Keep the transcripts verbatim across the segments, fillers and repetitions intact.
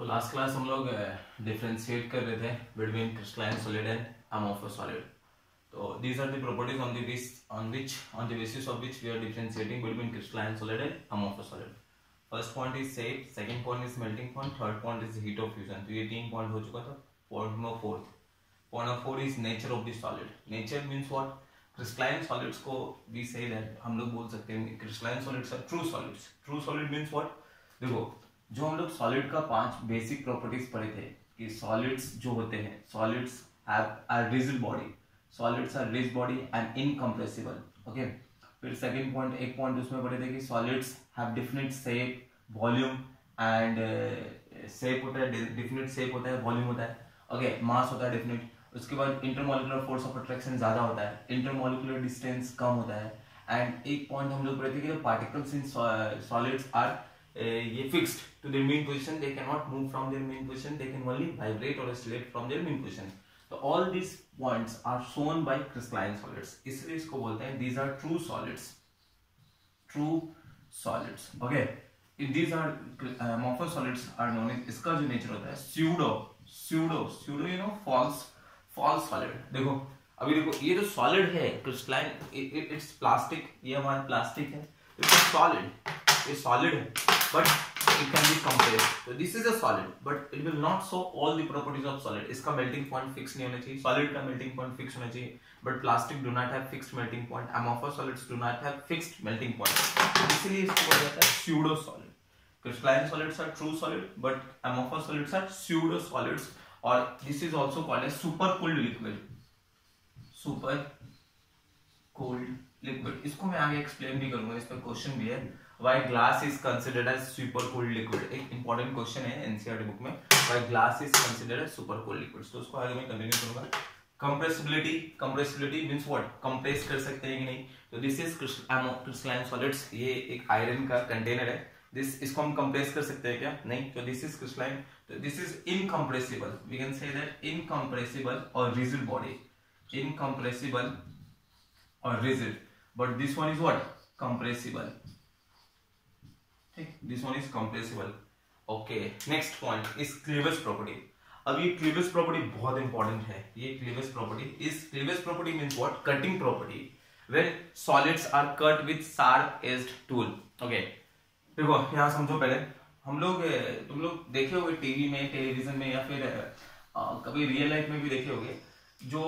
तो last class हम लोग डिफरेंशिएट कर रहे थे between crystalline solid and amorphous solid. तो these are the properties on the which on which on the basis of which we are differentiating between crystalline solid and amorphous solid. First point is shape, second point is melting point, third point is heat of fusion. तो ये तीन point हो चुका था. Point number fourth point number four is nature of the solid. Nature means what? Crystalline solids को we say that हम लोग बोल सकते हैं crystalline solids are true solids. True solid means what? देखो जो हम लोग सॉलिड का पांच बेसिक प्रॉपर्टीज पढ़े थे कि सॉलिड्स जो होते हैं solids have a rigid body, solids are rigid body and incompressible. Okay. फिर सेकंड पॉइंट एक पॉइंट उसमें पढ़े थे कि solids have definite shape, volume and shape होता है, डिफिनिट शेप होता है, वॉल्यूम होता है. ओके. मास होता है डिफिनिट. उसके बाद इंटरमॉलिक्यूलर फोर्स ऑफ अट्रैक्शन ज्यादा होता है, इंटरमॉलिक्यूलर डिस्टेंस कम होता है. एंड एक पॉइंट हम लोग पढ़े थे कि पार्टिकल्स इन सॉलिड्स आर ये fixed to their mean position, they can not move from their mean position, they can only vibrate और oscillate from their mean position. तो all these points are shown by crystalline solids, इसलिए इसको बोलते हैं these are true solids. True solids. Okay. These are amorphous solids are known as, इसका जो nature होता है pseudo pseudo pseudo you know false false solid. देखो अभी देखो ये जो सॉलिड है क्रिस्टलाइन इट्स प्लास्टिक, ये हमारा प्लास्टिक है, इट्स सॉलिड, ये सॉलिड है but it can be compressed. So this is a solid but it will not show all the properties of solid. इसका melting point fix नहीं होना चाहिए, solid का melting point fix होना चाहिए, but plastic do not have fixed melting point, amorphous solids do not have fixed melting point. इसलिए इसको बोला जाता है pseudo solid. Crystalline solids are true solid but amorphous solids are pseudo solids, और this is also called as super cooled liquid. Super cooled liquid. इसको मैं आगे explain भी करूंगा, इस पर क्वेश्चन भी है. Why glass is considered as super cooled liquid? एक important question है एनसीईआरटी बुक में. Why glass is considered as super cooled liquid? तो उसको आगे मैं कंटिन्यू करूंगा. Compressibility, compressibility means what? Compress कर सकते हैं कि नहीं? तो this is crystalline solids. ये एक आयरन का कंटेनर है. This इसको हम compress कर सकते हैं क्या? नहीं. तो this is crystalline. तो this is incompressible. We can say that incompressible or rigid body. Incompressible or rigid. But this one is what? Compressible. This one is compressible. Okay. Next point is cleavage property. अब ये cleavage property बहुत important है. ये cleavage property is cleavage property means what? Cutting property. When solids are cut with sharp edged tool. Okay. देखो यहाँ समझो पहले हम लोग तुम लोग देखे होगे टीवी में, टेलीविजन में या फिर आ, कभी रियल लाइफ में भी देखे होगे जो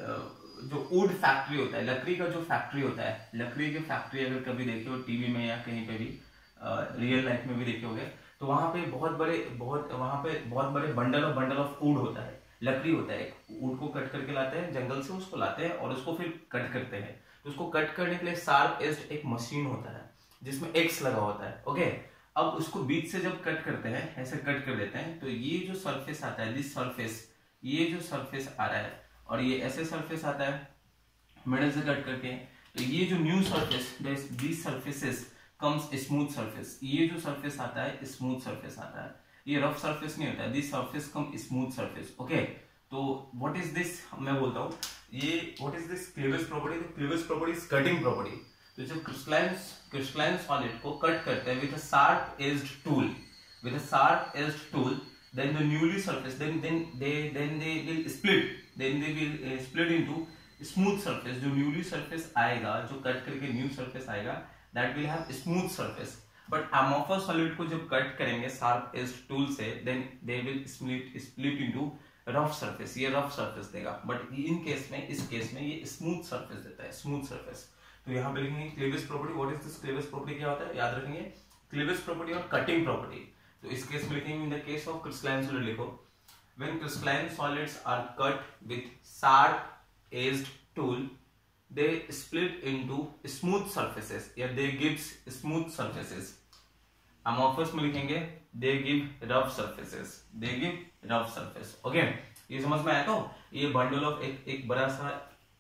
जो वुड फैक्ट्री होता है, लकड़ी का जो फैक्ट्री होता है, लकड़ी की फैक्ट्री अगर कभी देखे हो टीवी में या कहीं पे भी रियल लाइफ में भी देखे होंगे तो वहां पे बहुत बड़े बहुत वहां पे बहुत बड़े bundle of bundle of wood होता है, लकड़ी होता है. वुड को कट करके लाते हैं जंगल से, उसको लाते हैं और उसको फिर कट करते हैं. तो उसको कट करने के लिए शार्प एज्ड एक मशीन होता है जिसमें एक्स लगा होता है. ओके. अब उसको बीच से जब कट करते हैं, ऐसे कट कर देते हैं, तो ये जो सरफेस आता है, दिस सरफेस, ये जो सरफेस आ रहा है और ये ऐसे सरफेस आता है मिडल से कट करके, तो ये जो new surface, this surfaces comes smooth surface. ये जो सरफेस आता है स्मूथ सरफेस आता है, ये रफ सरफेस नहीं होता है. This surface come smooth surface. Okay. तो व्हाट इज दिस? मैं बोलता हूँ ये what is this cleavage property? The cleavage property is cutting property. तो जब क्रिस्टलाइन क्रिस्टलाइन सॉलिड को कट करते हैं with a sharp edged tool, with a sharp edged tool, then the newly surface then then they then they will split then they will uh, split into smooth surface. जो newly surface आएगा, जो cut करके new surface आएगा, that will have smooth surface. but amorphous solid को जब cut करेंगे sharp edged tool से, then they will split split into rough surface. ये rough surface देगा, but इन केस में इस केस में ये smooth surface देता है, smooth surface. तो यहाँ पे लिखेंगे cleavage property. what is this cleavage property? क्या होता है याद रखेंगे. cleavage property और cutting property. तो इस केस में लिखेंगे in the case of crystalline solid लिखो when crystalline solids are cut with sharp edged tool they split into smooth surfaces या they gives smooth surfaces. amorphous में लिखेंगे they give rough surfaces, they give rough surface. Okay. ये समझ में आया? तो ये बंडल ऑफ एक एक बड़ा सा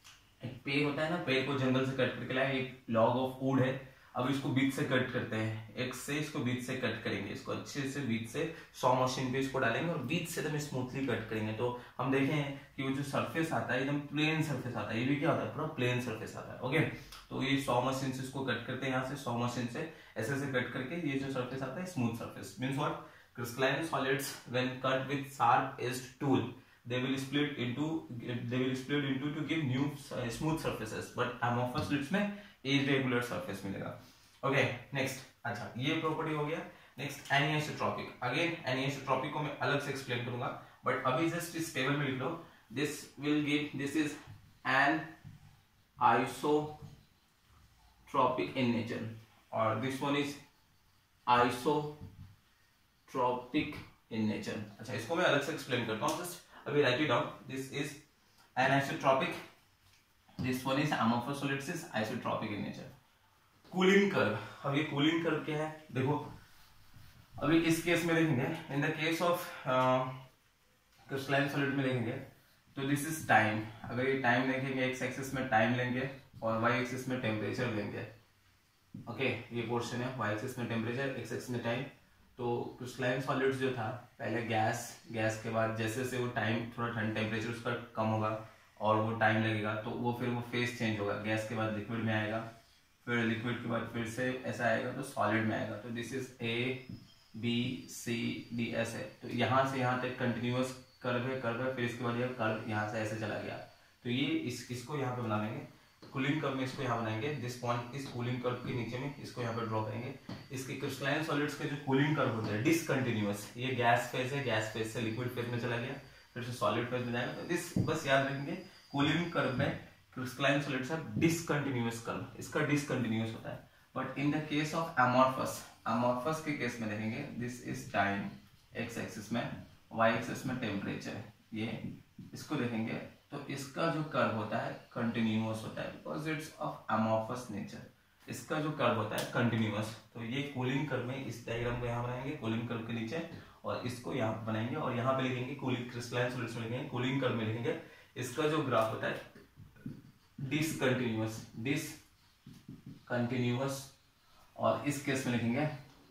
एक पेड़ होता है ना, पेड़ को जंगल से कट करके लाए, एक लॉग ऑफ वुड है. अब इसको बीच से कट करते हैं, एक से इसको बीच से कट करेंगे, इसको अच्छे से बीच से सॉ मशीन पे इसको डालेंगे और बीच से एकदम स्मूथली कट करेंगे. तो हम देखें कि वो जो सरफेस आता है एकदम प्लेन सरफेस आता है. ये भी क्या होता है? पूरा प्लेन सरफेस आता है. ओके. तो ये सॉ मशीन से इसको कट करते हैं, यहाँ से सॉ मशीन से ऐसे ऐसे कट करके ये जो सरफेस आता है smooth surface. Means what? crystalline solids when cut with sharp edged tool they will split into they will split into to give new uh, smooth surfaces, but amorphous solids में irregular surface मिलेगा. Okay next. अच्छा ये property हो गया. Next anisotropic. Again anisotropic को मैं अलग से एक्सप्लेन करूंगा, बट अभी जस्ट इस टेबल में लिख लो. This will give this is an isotropic in nature और this one is isotropic in nature. अच्छा इसको मैं अलग से एक्सप्लेन करता हूँ. जस्ट अभी write it down. This is anisotropic, this one is amorphous solids is isotropic in nature. Cooling curve. अब ये कूलिंग कर्व क्या है देखो. अभी इस केस में देखेंगे, in the case of crystalline solid में देखेंगे तो दिस इज टाइम. अगर ये टाइम देखेंगे एक्स एक्सिस में टाइम लेंगे और वाई एक्सिस में टेम्परेचर लेंगे. ओके okay, ये पोर्शन है वाई एक्सिस में टेम्परेचर, एक्स एक्सिस में टाइम. तो क्रिस्टलाइन सॉलिड्स जो था पहले गैस, गैस के बाद जैसे जैसे वो टाइम थोड़ा ठंड टेम्परेचर उसका कम होगा और वो टाइम लगेगा तो वो फिर वो फेस चेंज होगा. गैस के बाद लिक्विड में आएगा, फिर लिक्विड के बाद फिर से ऐसा आएगा तो सॉलिड में आएगा. तो this is A B C D S है. तो यहाँ से यहाँ तक कंटिन्यूअस कर्व है कर्व है फिर इसके बाद ये कर्व यहाँ से ऐसे चला गया. तो ये इस इसको यहाँ पे बना लेंगे. कूलिंग कर्व में इसको यहाँ बनाएंगे. दिस पॉइंट इस कूलिंग कर्व के नीचे में इसको यहाँ पे ड्रॉ करेंगे. इसके क्रिस्टलाइन सॉलिड्स के जो कूलिंग कर्व होते हैं डिसकंटिन्यूअस. ये गैस फेज है, गैस फेज से लिक्विड फेज में चला गया फिर से सॉलिड फेज में जाएगा. तो दिस बस याद रखेंगे कूलिंग कर्व में crystalline solids are discontinuous curve. इसका डिसकंटिन्यूअस होता है. But in the case of amorphous, amorphous के केस में देखेंगे this is time X axis में, वाई एक्सिस में टेम्परेचर. ये इसको देखेंगे तो इसका जो कर्व होता है कंटिन्यूअस होता है because it's of amorphous nature. इसका जो कर्व होता है कंटिन्यूअस. तो ये कूलिंग कर्व में इस डायग्राम को यहाँ बनाएंगे कूलिंग कर्व के नीचे और इसको यहाँ पे बनाएंगे और यहाँ पे लिखेंगे कूलिंग क्रिस्टलाइन सॉलिड्स में लिखेंगे कूलिंग कर्व में लिखेंगे इसका जो ग्राफ होता है डिसकंटिन्यूअस, डिसकंटिन्यूअस और इस केस में लिखेंगे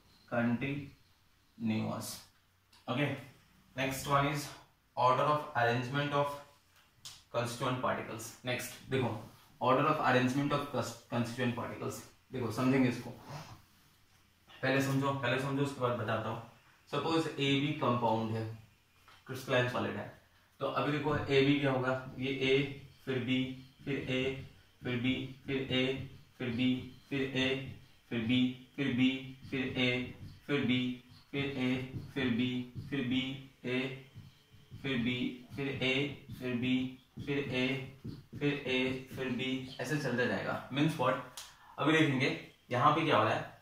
continuous. Okay next one is order of arrangement of constituent particles. Next देखो order of arrangement of constituent particles. देखो समझेंगे इसको, पहले समझो पहले समझो उसके बाद बताता हूँ. सपोज ए बी कंपाउंड है, क्रिस्टलाइन सॉलिड है. तो अभी देखो ए बी क्या होगा, ये ए फिर बी फिर ए फिर बी फिर ए फिर बी फिर ए फिर बी फिर बी फिर ए फिर बी फिर ए फिर बी फिर बी ए फिर बी फिर ए फिर बी फिर ए फिर ए फिर बी ऐसे चलता जाएगा. Means what. अभी देखेंगे यहाँ पे क्या हो रहा है,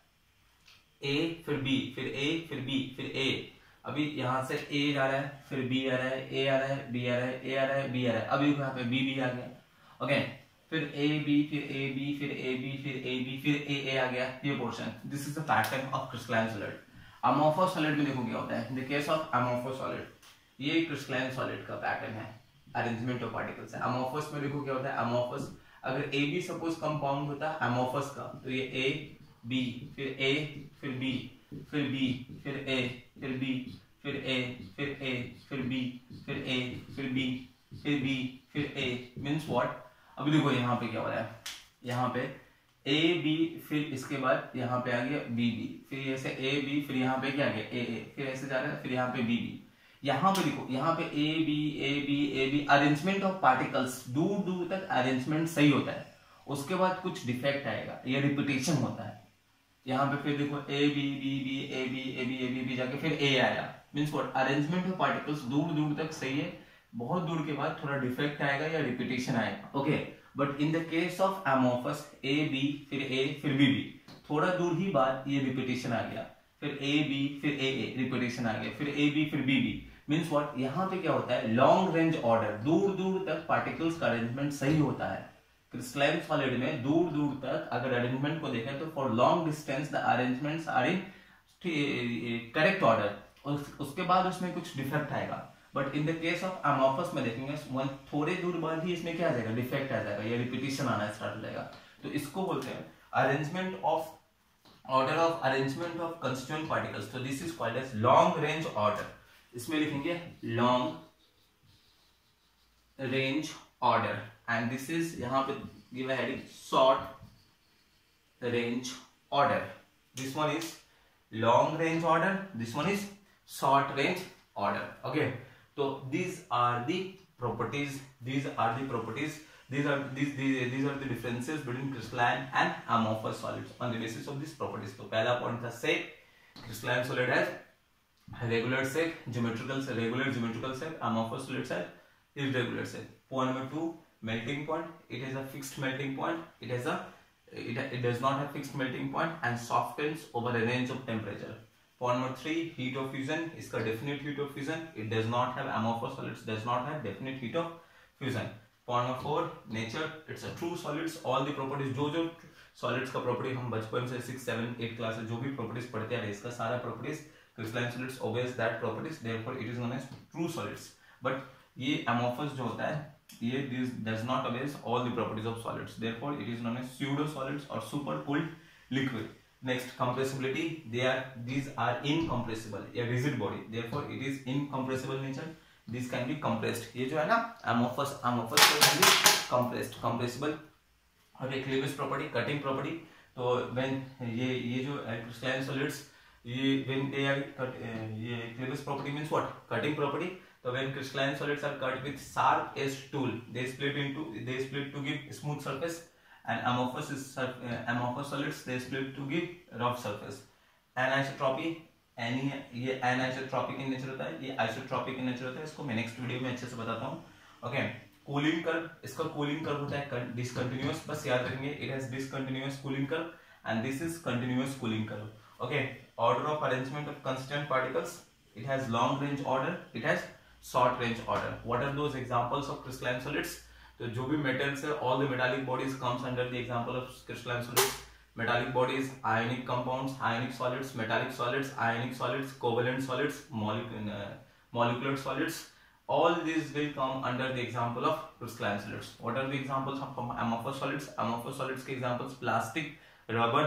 ए फिर बी फिर ए फिर बी फिर ए. अभी यहाँ से ए जा रहा है फिर बी आ रहा है, ए आ रहा है, बी आ रहा है, ए आ रहा है, बी आ रहा है. अभी यहाँ पे बी बी आ गया. ओके फिर ए बी फिर ए बी फिर ए बी फिर ए बी फिर ए ए आ गया. ये portion this is the pattern of crystalline solid. Amorphous solid में देखो क्या होता है. In the case of amorphous solid ये क्रिस्टलाइन सॉलिड का पैटर्न है, अरेंजमेंट ऑफ पार्टिकल्स है. अमॉर्फस में देखो क्या होता है. अमॉर्फस अगर ए बी सपोज कंपाउंड होता है अमॉर्फस का तो ये ए बी फिर ए फिर बी फिर बी फिर ए फिर बी फिर ए फिर ए फिर बी फिर ए फिर बी फिर बी फिर ए. Means what. अभी देखो यहाँ पे क्या हो रहा है, यहाँ पे ए बी फिर इसके बाद यहाँ पे आ गया बी बी फिर ऐसे ए बी फिर यहाँ पे क्या आ गया ए ए फिर ऐसे जा रहा है फिर यहाँ पे बी बी. यहाँ पे देखो यहाँ पे A B A B A B arrangement of particles दूर दूर तक अरेंजमेंट सही होता है. उसके बाद कुछ डिफेक्ट आएगा, ये रिपीटेशन होता है. यहाँ पे फिर देखो A B B B A B A B A B B जाके फिर ए आया. Means what. Arrangement of particles दूर दूर तक सही है, बहुत दूर के बाद थोड़ा डिफेक्ट आएगा या रिपीटेशन आएगा. Okay but in the case of amorphous A B फिर ए फिर बी बी थोड़ा दूर ही बाद ये रिपीटेशन आ गया, फिर ए बी फिर ए ए रिपीटेशन आ गया, फिर ए बी फिर बी बी. Means what. यहाँ पे क्या होता है, लॉन्ग रेंज ऑर्डर, दूर दूर तक पार्टिकल्स का अरेंजमेंट सही होता है. क्रिस्टलाइन सॉलिड में दूर दूर तक अगर अरेंजमेंट को देखें तो for long distance the arrangements are in correct order. उसके बाद उसमें कुछ डिफेक्ट आएगा. But in the case of amorphous में देखेंगे वन थोड़े दूर बाद ही इसमें क्या आ जाएगा, डिफेक्ट आ जाएगा, ये रिपीटेशन आना स्टार्ट हो जाएगा. तो इसको बोलते हैं arrangement of order of arrangement of constituent particles. तो this is called as long range order. इसमें लिखेंगे long range order and this is यहाँ पे give a heading short range order. This one is long range order, this one is short range order. Okay, so these are the properties, these are the properties these are these these, these are the differences between crystalline and amorphous solids on the basis of these properties. तो पहला point था shape, crystalline solid has regular shape, geometrical regular geometrical shape, amorphous solids has irregular shape. Point number two, melting point. It has a fixed melting point. It has a it, it does not have fixed melting point and softens over a range of temperature. Point number three, heat of fusion. इसका definite heat of fusion. It does not have amorphous solids. Does not have definite heat of fusion. Point number four, nature. It's a true solids. All the properties जो जो solids का property हम बचपन से six, seven, eight class से जो भी properties पढ़ते आ रहे हैं इसका सारा properties crystalline solids obeys that properties. Therefore, it is known as true solids. But ये amorphous जो होता है ये this does not obeys all the properties of solids. Therefore, it is known as pseudo solids or super cooled liquid. Next, compressibility. They are these are incompressible. A rigid body. Therefore, it is incompressible nature. This can be compressed. ये जो है ना amorphous amorphous can be compressed, compressible. और एक cleavage property, cutting property. तो when ये ये जो crystalline solids ये when they are cut, ये cleavage property means what? Cutting property. So when crystalline solids are cut with sharp edged tool, they split into they split to give smooth surface, and amorphous is uh, amorphous solids they split to give rough surface. Anisotropy, एनी ये anisotropic in nature होता है, ये isotropic in nature होता है. इसको मैं next video में अच्छे से बताता हूँ. Okay, cooling curve. इसका कूलिंग कर्व होता है डिसकंटिन्यूअस. बस याद रखेंगे it has discontinuous cooling curve and this is continuous cooling curve. Okay, order of arrangement of constituent particles. It has long range order, it has short range order. What are those examples of crystalline solids? तो जो भी metals है all the metallic bodies comes under the example of crystalline solids. Metallic bodies, ionic compounds, ionic solids, metallic solids, ionic solids, covalent solids, molecular, uh, molecular solids. All these will come under the example of crystalline solids. What are the examples of amorphous solids? Amorphous solids के examples plastic, rubber,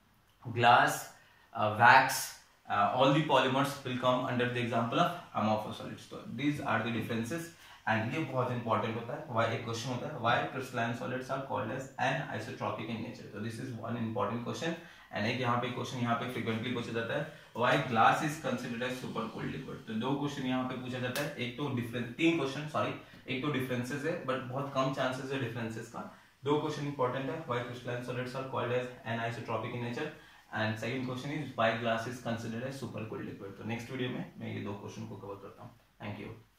glass, uh, wax. Uh, all the polymers will come under the example of amorphous solids. So these are the differences. And ये बहुत important होता है. Y एक question होता है why crystalline solids are called as anisotropic in nature. तो this is one important question. And एक यहाँ पे क्वेश्चन यहाँ पे फ्रीक्वेंटली पूछा जाता है why glass is considered as super cold liquid. तो दो क्वेश्चन यहाँ पे पूछा जाता है. एक तो डिफरेंस तीन क्वेश्चन सॉरी एक तो डिफरेंसेस है बट बहुत कम चांसेस है डिफरेंसेस का. दो क्वेश्चन इंपॉर्टेंट है why crystalline solids are called as anisotropic in nature and second question is why glass is considered as super cold liquid. तो नेक्स्ट वीडियो में मैं ये दो क्वेश्चन को कवर करता हूँ. Thank you.